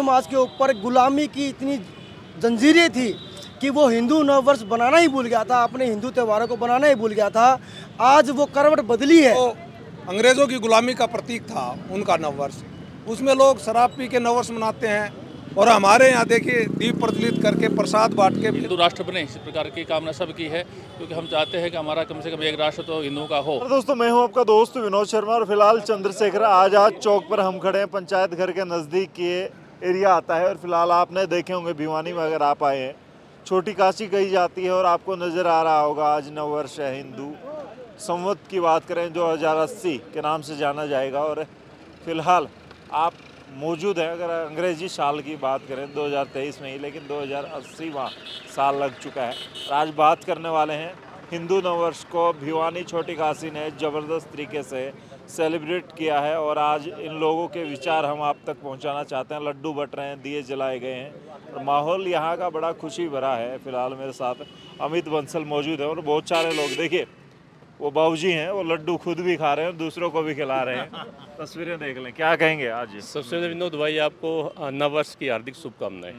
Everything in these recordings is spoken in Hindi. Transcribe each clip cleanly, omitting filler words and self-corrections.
समाज के ऊपर गुलामी की इतनी जंजीरें थी कि वो हिंदू नववर्ष बनाना ही भूल गया था, अपने हिंदू त्योहारों को बनाना ही भूल गया था। आज वो करवट बदली है। तो अंग्रेज़ों की गुलामी का प्रतीक था उनका नववर्ष, उसमें लोग शराब पी के नववर्ष मनाते हैं। और हमारे यहाँ देखिए दीप प्रज्वलित करके प्रसाद बांट के हिंदू राष्ट्र बने, इस प्रकार की कामना सबकी है, क्योंकि हम चाहते हैं कि हमारा कम से कम एक राष्ट्र तो हिंदुओं का हो। दोस्तों, मैं हूं आपका दोस्त विनोद शर्मा और फिलहाल चंद्रशेखर आजाद चौक पर हम खड़े हैं। पंचायत घर के नज़दीक ये एरिया आता है और फिलहाल आपने देखे होंगे भिवानी में अगर आप आए हैं, छोटी काशी कही जाती है और आपको नज़र आ रहा होगा आज नववर्ष है। हिंदू संवत की बात करें 2080 के नाम से जाना जाएगा और फिलहाल आप मौजूद हैं। अगर अंग्रेजी साल की बात करें 2023 में ही, लेकिन 2080वां साल लग चुका है। और आज बात करने वाले हैं हिंदू नववर्ष को भिवानी छोटी काशी ने ज़बरदस्त तरीके से सेलिब्रेट किया है और आज इन लोगों के विचार हम आप तक पहुंचाना चाहते हैं। लड्डू बट रहे हैं, दिए जलाए गए हैं और माहौल यहाँ का बड़ा खुशी भरा है। फिलहाल मेरे साथ अमित बंसल मौजूद है और बहुत सारे लोग, देखिए वो बाबूजी हैं, वो लड्डू खुद भी खा रहे हैं, दूसरों को भी खिला रहे हैं। तस्वीरें देख लें, क्या कहेंगे आज? सबसे पहले विनोद भाई आपको नववर्ष की हार्दिक शुभकामनाएं।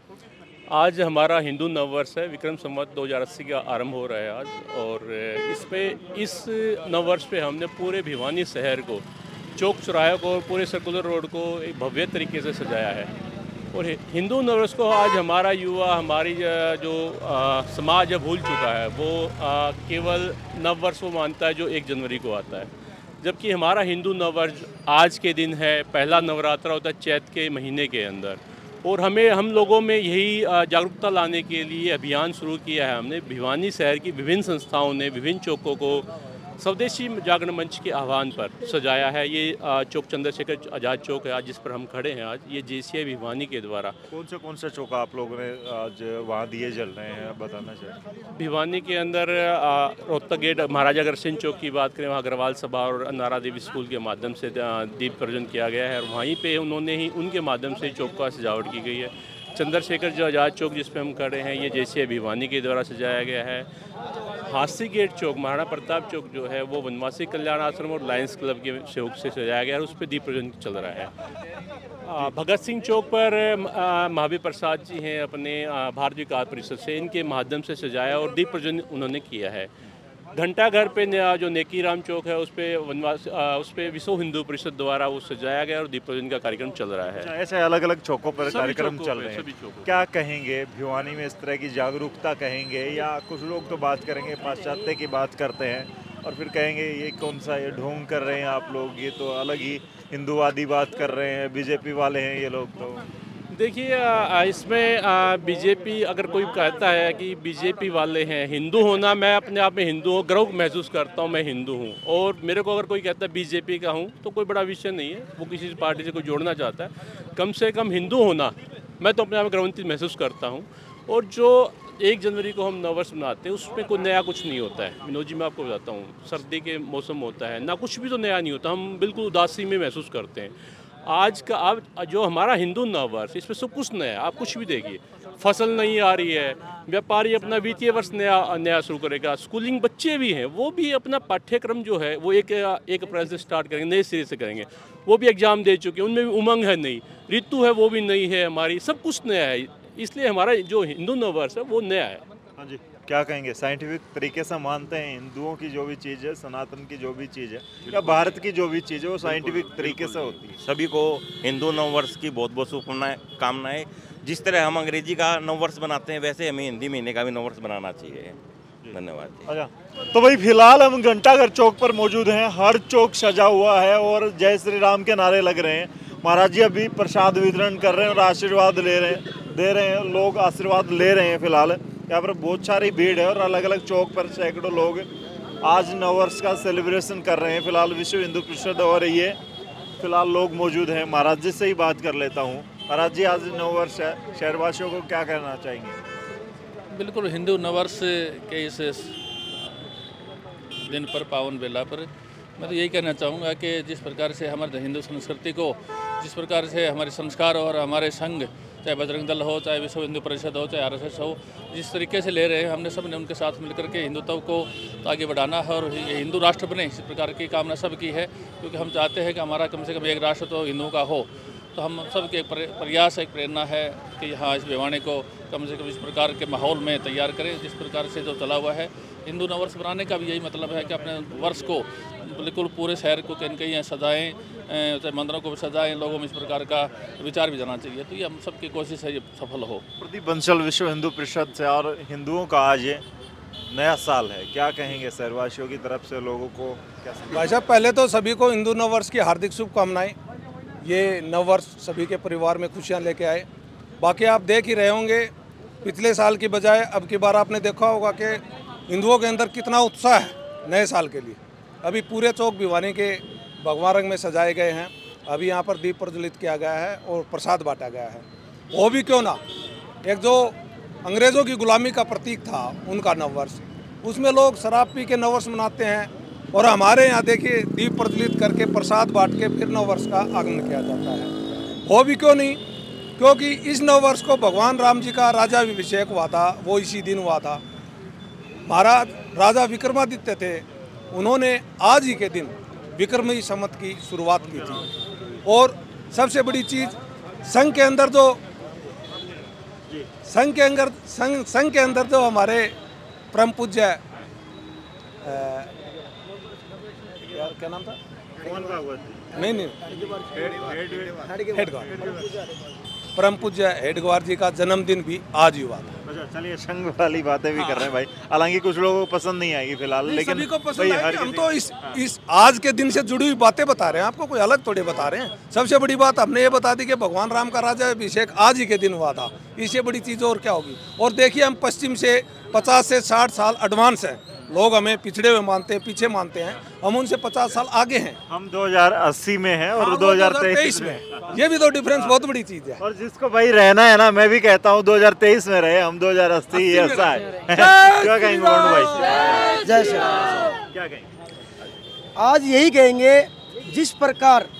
आज हमारा हिंदू नववर्ष है, विक्रम संवत 2080 का आरंभ हो रहा है आज। और इस नववर्ष पे हमने पूरे भिवानी शहर को, चौक चौराहे को, पूरे सर्कुलर रोड को एक भव्य तरीके से सजाया है। और हिंदू नववर्ष को आज हमारा युवा, हमारी जो समाज है भूल चुका है। वो केवल नववर्ष वो मानता है जो 1 जनवरी को आता है, जबकि हमारा हिंदू नववर्ष आज के दिन है। पहला नवरात्रा होता है चैत के महीने के अंदर। और हम लोगों में यही जागरूकता लाने के लिए अभियान शुरू किया है। हमने भिवानी शहर की विभिन्न संस्थाओं ने विभिन्न चौकों को स्वदेशी जागरण मंच के आह्वान पर सजाया है। ये चौक चंद्रशेखर आजाद चौक है आज, जिस पर हम खड़े हैं आज। ये JCI भिवानी के द्वारा। कौन सा चौक आप लोगों ने आज वहाँ दिए जल रहे हैं, बताना चाहिए? भिवानी के अंदर रोहतक गेट, महाराजा अग्रसेन चौक की बात करें, वहाँ अग्रवाल सभा और नारा देवी स्कूल के माध्यम से दीप प्रज्वलन किया गया है और वहीं पे उन्होंने ही उनके माध्यम से चौक का सजावट की गई है। चंद्रशेखर जो आजाद चौक जिस पे हम खड़े हैं, ये JCI भिवानी के द्वारा सजाया गया है। हासी गेट चौक, महाराणा प्रताप चौक जो है वो वनवासी कल्याण आश्रम और लायंस क्लब के सहयोग से सजाया गया है और उस पर दीप प्रज्वलन चल रहा है। भगत सिंह चौक पर महावीर प्रसाद जी हैं अपने भारतीय विकास परिषद से, इनके माध्यम से सजाया और दीप प्रज्वलन उन्होंने किया है। घंटाघर पे जो नेकी राम चौक है उस पे विश्व हिंदू परिषद द्वारा वो सजाया गया और दीप प्रज्वलन का कार्यक्रम चल रहा है। ऐसे अलग अलग चौकों पर कार्यक्रम चल रहे हैं। क्या कहेंगे भिवानी में इस तरह की जागरूकता कहेंगे, या कुछ लोग तो बात करेंगे पाश्चात्य की बात करते हैं और फिर कहेंगे ये कौन सा ये ढोंग कर रहे हैं आप लोग, ये तो अलग ही हिंदूवादी बात कर रहे हैं, BJP वाले हैं ये लोग। तो देखिए इसमें BJP अगर कोई कहता है कि BJP वाले हैं, हिंदू होना, मैं अपने आप में हिंदू हूँ, गर्व महसूस करता हूँ मैं हिंदू हूँ। और मेरे को अगर कोई कहता है BJP का हूँ तो कोई बड़ा विषय नहीं है। वो किसी पार्टी से कोई जोड़ना चाहता है, कम से कम हिंदू होना मैं तो अपने आप में गर्वान्वित महसूस करता हूँ। और जो 1 जनवरी को हम नववर्ष मनाते हैं उसमें कोई नया कुछ नहीं होता है। विनोद जी मैं आपको बताता हूँ, सर्दी के मौसम होता है ना, कुछ भी तो नया नहीं होता। हम बिल्कुल उदासी में महसूस करते हैं। आज का अब जो हमारा हिंदू नववर्ष, इसमें सब कुछ नया है। आप कुछ भी देखिए, फसल नहीं आ रही है, व्यापारी अपना वित्तीय वर्ष नया शुरू करेगा, स्कूलिंग बच्चे भी हैं वो भी अपना पाठ्यक्रम जो है वो 1 अप्रैल से स्टार्ट करेंगे, नए सिरे से करेंगे। वो भी एग्जाम दे चुके हैं, उनमें भी उमंग है नहीं, ऋतु है वो भी नई है, हमारी सब कुछ नया है। इसलिए हमारा जो हिंदू नववर्ष है वो नया है। हाँ जी, क्या कहेंगे? साइंटिफिक तरीके से मानते हैं हिंदुओं की जो भी चीज़ है, सनातन की जो भी चीज़ है या भारत की जो भी चीज़ है वो साइंटिफिक तरीके से होती है। सभी को हिंदू नववर्ष की बहुत बहुत शुभकामनाएं। जिस तरह हम अंग्रेजी का नववर्ष बनाते हैं वैसे हमें हिंदी महीने का भी नववर्ष बनाना चाहिए। धन्यवाद। अच्छा, तो भाई फिलहाल हम घंटाघर चौक पर मौजूद हैं। हर चौक सजा हुआ है और जय श्री राम के नारे लग रहे हैं। महाराज जी अभी प्रसाद वितरण कर रहे हैं और आशीर्वाद दे रहे हैं, लोग आशीर्वाद ले रहे हैं। फिलहाल यहाँ पर बहुत सारी भीड़ है और अलग अलग चौक पर सैकड़ों लोग आज नववर्ष का सेलिब्रेशन कर रहे हैं। फिलहाल विश्व हिंदू परिषद हो रही है, फिलहाल लोग मौजूद हैं। महाराज जी से ही बात कर लेता हूँ। महाराज जी, आज नववर्ष है, शहरवासियों को क्या कहना चाहेंगे? बिल्कुल, हिंदू नववर्ष के इस दिन पर, पावन बेला पर मैं तो यही कहना चाहूँगा कि जिस प्रकार से हमारे हिंदू संस्कृति को, जिस प्रकार से हमारे संस्कार और हमारे संघ, चाहे बजरंग दल हो, चाहे विश्व हिंदू परिषद हो, चाहे RSS हो, जिस तरीके से ले रहे हैं, हमने सब ने उनके साथ मिलकर के हिंदुत्व को आगे बढ़ाना है और हिंदू राष्ट्र बने, इस प्रकार की कामना सबकी है, क्योंकि हम चाहते हैं कि हमारा कम से कम एक राष्ट्र तो हिंदुओं का हो। तो हम सबके प्रयास एक प्रेरणा है कि यहाँ इस भिवानी को कम से कम इस प्रकार के माहौल में तैयार करें जिस प्रकार से जो चला हुआ है। हिंदू नववर्ष बनाने का भी यही मतलब है कि अपने वर्ष को बिल्कुल पूरे शहर को कहीं कहीं सजाएँ, चाहे मंदिरों को भी सजाएँ, लोगों में इस प्रकार का विचार भी जाना चाहिए। तो ये हम सबकी कोशिश है ये सफल हो। प्रदीप बंसल विश्व हिंदू परिषद से, और हिंदुओं का आज ये नया साल है, क्या कहेंगे शहरवासियों की तरफ से लोगों को? कैसे भाई साहब, पहले तो सभी को हिंदू नववर्ष की हार्दिक शुभकामनाएं। ये नववर्ष सभी के परिवार में खुशियां लेके आए। बाकी आप देख ही रहे होंगे, पिछले साल की बजाय अब की बार आपने देखा होगा कि हिंदुओं के अंदर कितना उत्साह है नए साल के लिए। अभी पूरे चौक भिवानी के भगवा रंग में सजाए गए हैं। अभी यहाँ पर दीप प्रज्वलित किया गया है और प्रसाद बांटा गया है। वो भी क्यों ना, एक जो अंग्रेज़ों की गुलामी का प्रतीक था उनका नववर्ष, उसमें लोग शराब पी के नववर्ष मनाते हैं। और हमारे यहाँ देखिए दीप प्रज्वलित करके प्रसाद बांट के फिर नववर्ष का आगमन किया जाता है। वो भी क्यों नहीं, क्योंकि इस नववर्ष को भगवान राम जी का राज्याभिषेक हुआ था, वो इसी दिन हुआ था। महाराज राजा विक्रमादित्य थे, उन्होंने आज ही के दिन विक्रमी संवत की शुरुआत की थी। और सबसे बड़ी चीज़ संघ के अंदर जो हमारे परम पूज्य यार क्या नाम था, नहीं हेडगवार, परम पूज्य हेडगवार जी का जन्मदिन भी आज ही हुआ था। अच्छा, चलिए संघ वाली बातें भी कर रहे हैं भाई। हालांकि कुछ लोगों को पसंद नहीं आएगी फिलहाल, लेकिन सभी को पसंद आएगी। हम तो इस आज के दिन से जुड़ी हुई बातें बता रहे हैं आपको, कोई अलग थोड़ी बता रहे हैं। सबसे बड़ी बात हमने ये बता दी कि भगवान राम का राज्याभिषेक आज ही के दिन हुआ था। इससे बड़ी चीज़ और क्या होगी। और देखिए, हम पश्चिम से 50 से 60 साल एडवांस हैं। लोग हमें पिछड़े हुए मानते हैं, पीछे मानते हैं, हम उनसे 50 साल आगे हैं। हम 2080 में हैं और 2023 में। ये भी तो डिफरेंस बहुत बड़ी चीज़ है। और जिसको भाई रहना है ना, मैं भी कहता हूँ 2023 में रहे, हम 2080 ऐसा है। क्या कहेंगे भाई? जय श्री राम। क्या कहेंगे? आज यही कहेंगे, जिस प्रकार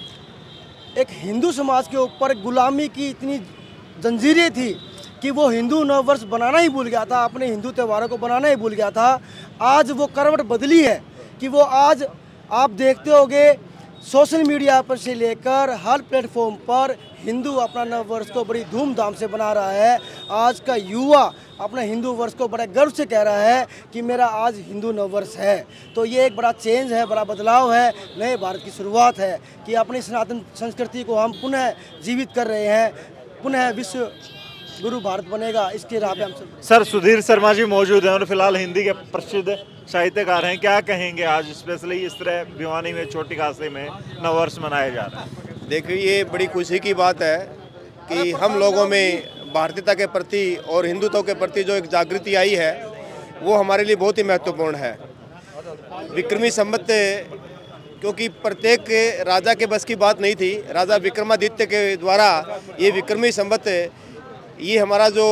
एक हिंदू समाज के ऊपर गुलामी की इतनी जंजीरें थी कि वो हिंदू नववर्ष बनाना ही भूल गया था, अपने हिंदू त्योहारों को बनाना ही भूल गया था। आज वो करवट बदली है कि वो आज आप देखते होंगे सोशल मीडिया पर से लेकर हर प्लेटफॉर्म पर हिंदू अपना नववर्ष को बड़ी धूमधाम से बना रहा है। आज का युवा अपना हिंदू वर्ष को बड़े गर्व से कह रहा है कि मेरा आज हिंदू नववर्ष है। तो ये एक बड़ा चेंज है, बड़ा बदलाव है, नए भारत की शुरुआत है कि अपनी सनातन संस्कृति को हम पुनः जीवित कर रहे हैं। पुनः विश्व गुरु भारत बनेगा, इसके राह पे हम सब। सर, सुधीर शर्मा जी मौजूद हैं और फिलहाल हिंदी के प्रसिद्ध साहित्यकार हैं। क्या कहेंगे आज स्पेशली इस तरह भिवानी में छोटी काशी में नववर्ष मनाया जा रहा है? देखिए, ये बड़ी खुशी की बात है कि हम लोगों में भारतीयता के प्रति और हिंदुत्व के प्रति जो एक जागृति आई है वो हमारे लिए बहुत ही महत्वपूर्ण है। विक्रमी संवत, क्योंकि प्रत्येक राजा के बस की बात नहीं थी। राजा विक्रमादित्य के द्वारा ये विक्रमी संवत, ये हमारा जो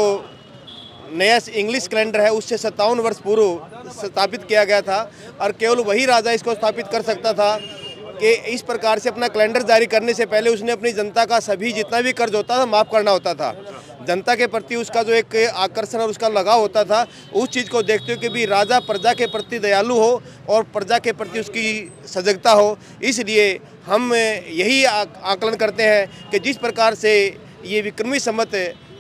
नया इंग्लिश कैलेंडर है उससे 57 वर्ष पूर्व स्थापित किया गया था। और केवल वही राजा इसको स्थापित कर सकता था कि इस प्रकार से अपना कैलेंडर जारी करने से पहले उसने अपनी जनता का सभी जितना भी कर्ज होता था माफ़ करना होता था। जनता के प्रति उसका जो एक आकर्षण और उसका लगाव होता था, उस चीज़ को देखते हुए कि भी राजा प्रजा के प्रति दयालु हो और प्रजा के प्रति उसकी सजगता हो। इसलिए हम यही आकलन करते हैं कि जिस प्रकार से ये विक्रमी संवत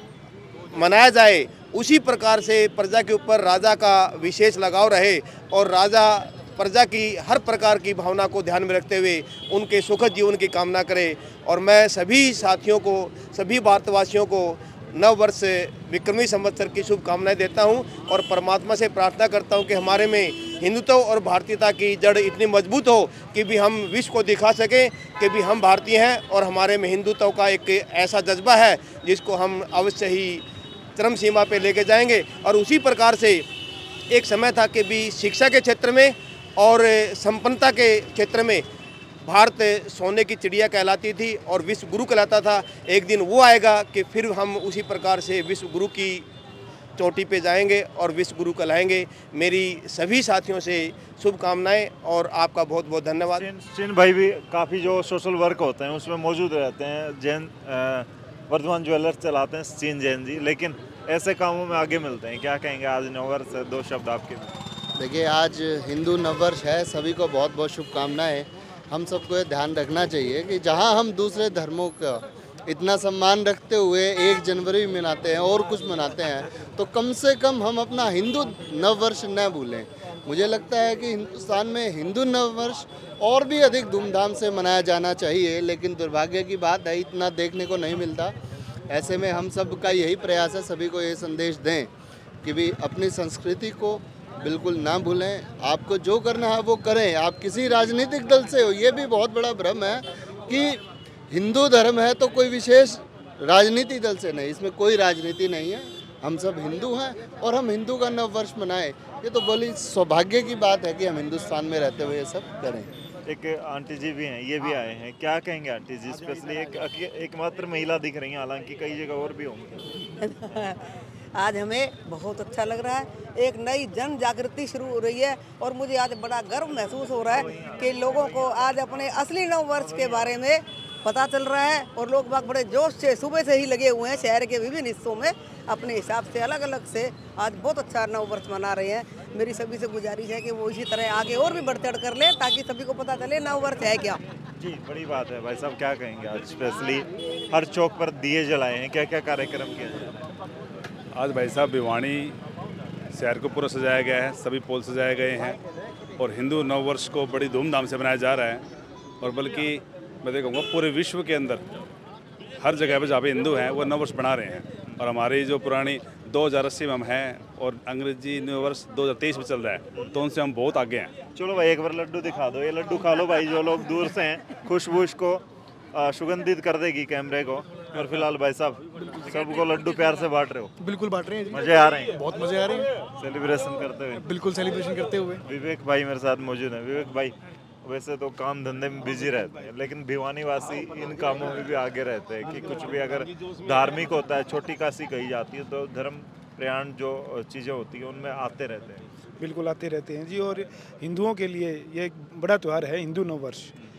मनाया जाए, उसी प्रकार से प्रजा के ऊपर राजा का विशेष लगाव रहे और राजा प्रजा की हर प्रकार की भावना को ध्यान में रखते हुए उनके सुखद जीवन की कामना करे। और मैं सभी साथियों को, सभी भारतवासियों को नव वर्ष विक्रमी संवत्सर की शुभकामनाएं देता हूं और परमात्मा से प्रार्थना करता हूं कि हमारे में हिंदुत्व और भारतीयता की जड़ इतनी मजबूत हो कि भी हम विश्व को दिखा सकें कि भी हम भारतीय हैं और हमारे में हिंदुत्व का एक ऐसा जज्बा है जिसको हम अवश्य ही चरम सीमा पे लेके जाएंगे। और उसी प्रकार से एक समय था कि भी शिक्षा के क्षेत्र में और संपन्नता के क्षेत्र में भारत सोने की चिड़िया कहलाती थी और विश्व गुरु कहलाता था। एक दिन वो आएगा कि फिर हम उसी प्रकार से विश्व गुरु की चोटी पे जाएंगे और विश्व गुरु कहलाएंगे। मेरी सभी साथियों से शुभकामनाएं और आपका बहुत बहुत धन्यवाद। चिन भाई भी काफ़ी जो सोशल वर्क होते हैं उसमें मौजूद रहते हैं। जैन वर्धमान ज्वेलर्स चलाते हैं चिन जैन जी, लेकिन ऐसे कामों में आगे मिलते हैं। क्या कहेंगे आज नववर्ष, दो शब्द आपके? देखिए, आज हिंदू नववर्ष है, सभी को बहुत बहुत शुभकामनाएं। हम सबको ये ध्यान रखना चाहिए कि जहां हम दूसरे धर्मों का इतना सम्मान रखते हुए 1 जनवरी मनाते हैं और कुछ मनाते हैं, तो कम से कम हम अपना हिंदू नववर्ष न भूलें। मुझे लगता है कि हिंदुस्तान में हिंदू नववर्ष और भी अधिक धूमधाम से मनाया जाना चाहिए, लेकिन दुर्भाग्य की बात है इतना देखने को नहीं मिलता। ऐसे में हम सब का यही प्रयास है, सभी को ये संदेश दें कि भी अपनी संस्कृति को बिल्कुल ना भूलें। आपको जो करना है वो करें, आप किसी राजनीतिक दल से हो। ये भी बहुत बड़ा भ्रम है कि हिंदू धर्म है तो कोई विशेष राजनीति दल से नहीं, इसमें कोई राजनीति नहीं है। हम सब हिंदू हैं और हम हिंदू का नववर्ष मनाएं। ये तो बड़ी सौभाग्य की बात है कि हम हिंदुस्तान में रहते हुए ये सब करें। एक आंटी जी भी हैं, ये भी आए हैं, क्या कहेंगे आंटी जी? स्पेशली एकमात्र महिला दिख रही हैं, हालांकि कई जगह और भी होंगे। आज हमें बहुत अच्छा लग रहा है, एक नई जन जागृति शुरू हो रही है और मुझे आज बड़ा गर्व महसूस हो रहा है कि लोगों को आज अपने असली नववर्ष के बारे में पता चल रहा है और लोग बाग बड़े जोश से सुबह से ही लगे हुए हैं शहर के विभिन्न हिस्सों में अपने हिसाब से अलग अलग से आज बहुत अच्छा नववर्ष मना रहे हैं। मेरी सभी से गुजारिश है कि वो इसी तरह आगे और भी बढ़ चढ़ कर ले ताकि सभी को पता चले नववर्ष है क्या। जी, बड़ी बात है। भाई साहब क्या कहेंगे? आज स्पेशली हर चौक पर दिए जलाए हैं, क्या क्या कार्यक्रम किया जा रहा है? आज भाई साहब भिवानी शहर को पूरा सजाया गया है, सभी पोल सजाए गए हैं और हिंदू नववर्ष को बड़ी धूमधाम से मनाया जा रहा है। और बल्कि मैं देखूँगा पूरे विश्व के अंदर हर जगह पर जहाँ पे हिंदू हैं वो नववर्ष बना रहे हैं। और हमारी जो पुरानी 2080 में हम हैं और अंग्रेजी नववर्ष 2023 में चल रहा है, तो उनसे हम बहुत आगे हैं। चलो भाई एक बार लड्डू दिखा दो, ये लड्डू खा लो भाई। जो लोग दूर से हैं, खुशबू इसको सुगंधित कर देगी कैमरे को। और फिलहाल भाई साहब सबको लड्डू प्यार से बांट रहे हो? बिल्कुल बांट रहे हैं, मजे आ रहे हैं? बहुत मजे आ रहे हैं सेलिब्रेशन करते हुए। बिल्कुल सेलिब्रेशन करते हुए। विवेक भाई मेरे साथ मौजूद है। विवेक भाई वैसे तो काम धंधे में बिजी रहते हैं, लेकिन भिवानी वासी इन कामों में भी आगे रहते हैं कि कुछ भी अगर धार्मिक होता है, छोटी काशी कही जाती है, तो धर्म प्रयाण जो चीज़ें होती हैं उनमें आते रहते हैं। बिल्कुल आते रहते हैं जी। और हिंदुओं के लिए ये एक बड़ा त्यौहार है हिंदू नववर्ष।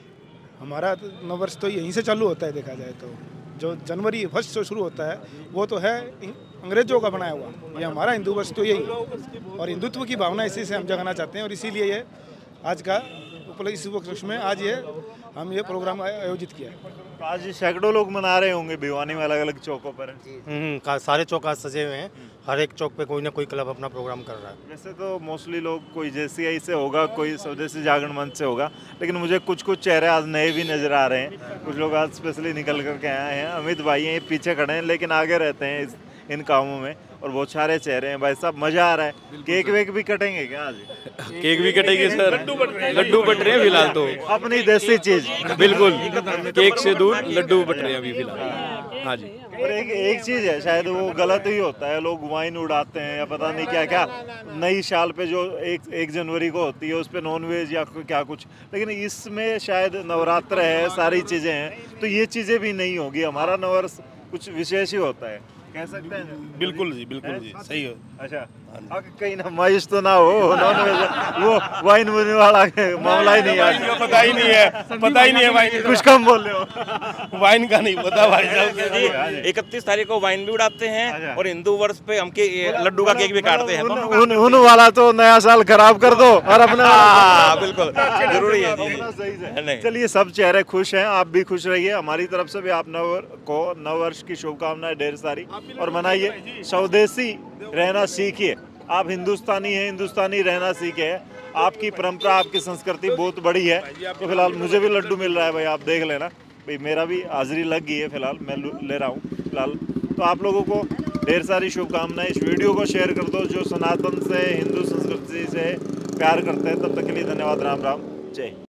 हमारा नववर्ष तो यहीं से चालू होता है, देखा जाए तो जो जनवरी 1 से शुरू होता है वो तो है अंग्रेजों का बनाया हुआ। ये हमारा हिंदू वर्ष तो यही, और हिंदुत्व की भावना इसी से हम जगाना चाहते हैं। और इसीलिए ये आज का इस उपलक्ष्य में आज हम ये प्रोग्राम आयोजित किया है। आज सैकड़ों लोग मना रहे होंगे भिवानी में अलग अलग चौकों पर। सारे चौक आज सजे हुए हैं, हर एक चौक पे कोई ना कोई क्लब अपना प्रोग्राम कर रहा है। वैसे तो मोस्टली लोग कोई JCI से होगा, कोई स्वदेशी जागरण मंच से होगा, लेकिन मुझे कुछ चेहरे आज नए भी नजर आ रहे हैं। कुछ लोग आज स्पेशली निकल करके आए हैं। अमित भाई हैं, पीछे खड़े हैं लेकिन आगे रहते हैं इन कामों में, और बहुत सारे चेहरे हैं। भाई साहब मजा आ रहा है। केक वेक भी कटेंगे क्या आज? केक भी कटेंगे सर, लड्डू बट रहे हैं फिलहाल तो। अपनी देसी चीज बिल्कुल, केक से दूर लड्डू बट रहे हैं अभी फिलहाल। हाँ जी। और एक चीज़ है, शायद वो गलत ही होता है, लोग वाइन उड़ाते हैं या पता नहीं क्या क्या। नई साल पे जो एक जनवरी को होती है उस पर नॉनवेज या क्या कुछ, लेकिन इसमें शायद नवरात्र है, सारी चीज़ें हैं, तो ये चीज़ें भी नहीं होगी। हमारा नववर्ष कुछ विशेष ही होता है, कह सकते हैं। बिल्कुल जी, बिल्कुल जी, सही है। अच्छा, कहीं ना माइश तो ना हो, नॉनवेज वो वाइन मुझे वाला मामला ही नहीं है। पता ही नहीं है, पता ही नहीं है वाइन। कुछ कम बोल रहे हो। वाइन का नहीं पता भाई साहब। 31 तारीख को वाइन भी उड़ाते हैं और हिंदू वर्ष पे हम लड्डू का केक भी काटते हैं। उन वाला तो नया साल खराब कर दो और अपना। बिल्कुल जरूरी है। चलिए, सब चेहरे खुश हैं, आप भी खुश रहिए। हमारी तरफ से भी आप नववर्ष की शुभकामनाएं ढेर सारी, और मनाइए। स्वदेशी रहना सीखिए। आप हिंदुस्तानी हैं, हिंदुस्तानी रहना सीखे। आपकी परंपरा, आपकी संस्कृति बहुत बड़ी है। तो फिलहाल मुझे भी लड्डू मिल रहा है भाई, आप देख लेना भाई, मेरा भी हाजिरी लग गई है। फिलहाल मैं ले रहा हूँ फिलहाल। तो आप लोगों को ढेर सारी शुभकामनाएं। इस वीडियो को शेयर कर दो जो सनातन से, हिंदू संस्कृति से प्यार करते हैं। तब तक के लिए धन्यवाद। राम राम, जय।